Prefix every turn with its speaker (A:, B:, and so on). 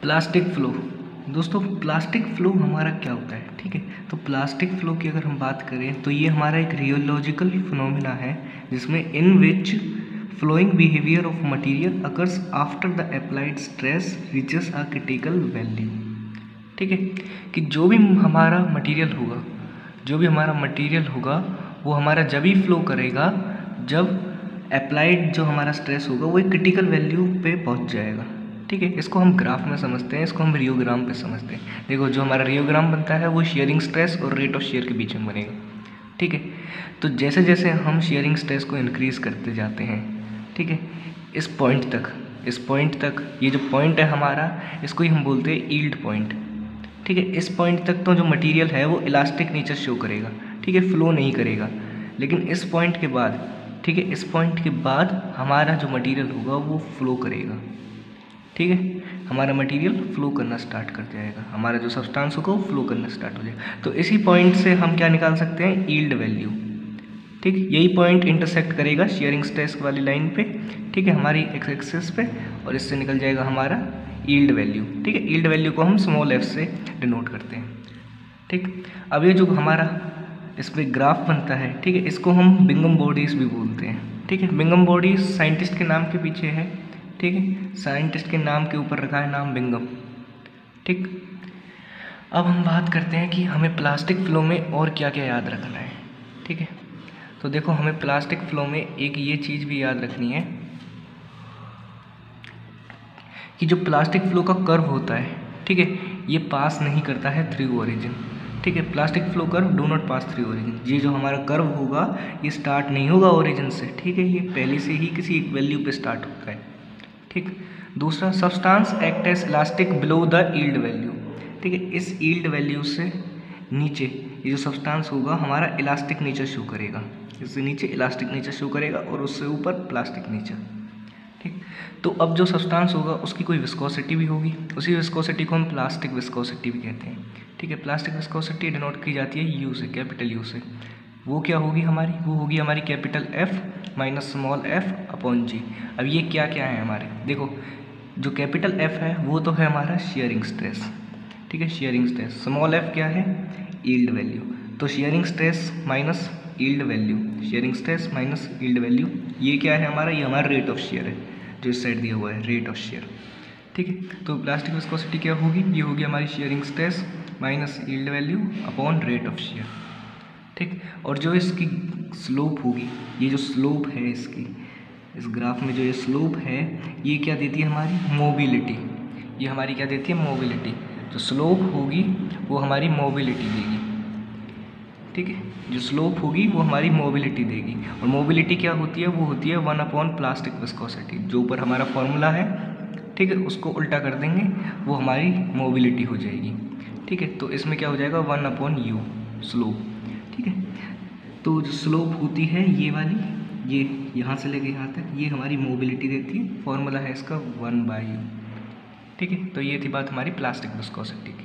A: Plastic flow. दोस्तों plastic flow हमारा क्या होता है, ठीक है। तो प्लास्टिक फ्लो की अगर हम बात करें तो ये हमारा एक रियोलॉजिकल फिनोमिना है जिसमें in which flowing behaviour of material occurs after the applied stress reaches a critical value, ठीक है। कि जो भी हमारा मटेरियल होगा वो हमारा जब ही फ्लो करेगा जब अप्लाइड जो हमारा स्ट्रेस होगा वो एक क्रिटिकल वैल्यू पे पहुंच जाएगा, ठीक है। इसको हम ग्राफ में समझते हैं, इसको हम रियोग्राम पे समझते हैं। देखो जो हमारा रियोग्राम बनता है वो शेयरिंग स्ट्रेस और रेट ऑफ शेयर के बीच में बनेगा, ठीक है। तो जैसे जैसे हम शेयरिंग स्ट्रेस को इंक्रीज़ करते जाते हैं, ठीक है, इस पॉइंट तक ये जो पॉइंट है हमारा इसको ही हम बोलते हैं यील्ड पॉइंट, ठीक है। इस पॉइंट तक तो जो मटेरियल है वो इलास्टिक नेचर शो करेगा, ठीक है, फ्लो नहीं करेगा। लेकिन इस पॉइंट के बाद, ठीक है, इस पॉइंट के बाद हमारा जो मटेरियल होगा वो फ्लो करेगा, ठीक है। हमारा मटेरियल फ्लो करना स्टार्ट कर जाएगा, हमारा जो सब्सटेंस होगा वो फ्लो करना स्टार्ट हो जाएगा। तो इसी पॉइंट से हम क्या निकाल सकते हैं, यील्ड वैल्यू, ठीक। यही पॉइंट इंटरसेक्ट करेगा शेयरिंग स्ट्रेस वाली लाइन पे, ठीक है, हमारी एक्स एक्सिस पे, और इससे निकल जाएगा हमारा यील्ड वैल्यू, ठीक है। यील्ड वैल्यू को हम स्मॉल एफ से डिनोट करते हैं, ठीक। अब ये जो हमारा इस पर ग्राफ बनता है, ठीक है, इसको हम बिंगम बॉडीज़ भी बोलते हैं, ठीक है। बिंगम बॉडीज़ साइंटिस्ट के नाम के पीछे है, ठीक है, साइंटिस्ट के नाम के ऊपर रखा है नाम बिंगम, ठीक। अब हम बात करते हैं कि हमें प्लास्टिक फ्लो में और क्या क्या याद रखना है, ठीक है। तो देखो हमें प्लास्टिक फ्लो में एक ये चीज़ भी याद रखनी है कि जो प्लास्टिक फ्लो का कर्व होता है, ठीक है, ये पास नहीं करता है थ्रू ओरिजिन, ठीक है। Plastic flow curve do not pass through origin. ये जो हमारा कर्व होगा ये स्टार्ट नहीं होगा ओरिजिन से, ठीक है, ये पहले से ही किसी एक वैल्यू पे स्टार्ट होता है, ठीक। दूसरा, substance act as elastic below the yield value, ठीक है। इस यील्ड वैल्यू से नीचे ये जो सब्सटेंस होगा हमारा इलास्टिक नेचर शो करेगा, इससे नीचे इलास्टिक नेचर शो करेगा और उससे ऊपर प्लास्टिक नेचर, ठीक। तो अब जो सब्सटेंस होगा उसकी कोई विस्कोसिटी भी होगी, उसी विस्कोसिटी को हम प्लास्टिक विस्कोसिटी भी कहते हैं, ठीक है। प्लास्टिक विस्कोसिटी डिनोट की जाती है यू से, कैपिटल यू से। वो क्या होगी हमारी, वो होगी हमारी capital F minus small F upon G. अब ये क्या क्या है हमारे, देखो जो कैपिटल एफ है वो तो है हमारा शेयरिंग स्ट्रेस, ठीक है, शेयरिंग स्ट्रेस। स्मॉल एफ क्या है, यील्ड वैल्यू। तो shearing stress minus yield value, shearing stress minus yield value, ये क्या है हमारा, ये हमारा रेट ऑफ शेयर है जो इस साइड दिया हुआ है, रेट ऑफ शेयर, ठीक है। तो प्लास्टिक विस्कोसिटी क्या होगी, ये होगी हमारी shearing stress minus yield value upon rate of shear, ठीक। और जो इसकी स्लोप होगी, ये जो स्लोप है इसकी, इस ग्राफ में जो ये स्लोप है ये क्या देती है हमारी, मोबिलिटी। ये हमारी क्या देती है, मोबिलिटी। जो स्लोप होगी वो हमारी मोबिलिटी देगी, ठीक है। जो स्लोप होगी वो हमारी मोबिलिटी देगी, और मोबिलिटी क्या होती है, वो होती है 1 अपॉन प्लास्टिक विस्कोसिटी। जो ऊपर हमारा फॉर्मूला है, ठीक है, उसको उल्टा कर देंगे वो हमारी मोबिलिटी हो जाएगी, ठीक है। तो इसमें क्या हो जाएगा 1 अपॉन यू स्लोप, ठीक है। तो जो स्लोप होती है ये वाली, ये यहाँ से लेके यहाँ तक, ये हमारी मोबिलिटी देती है, फॉर्मूला है इसका 1/u, ठीक है। तो ये थी बात हमारी प्लास्टिक विस्कोसिटी की।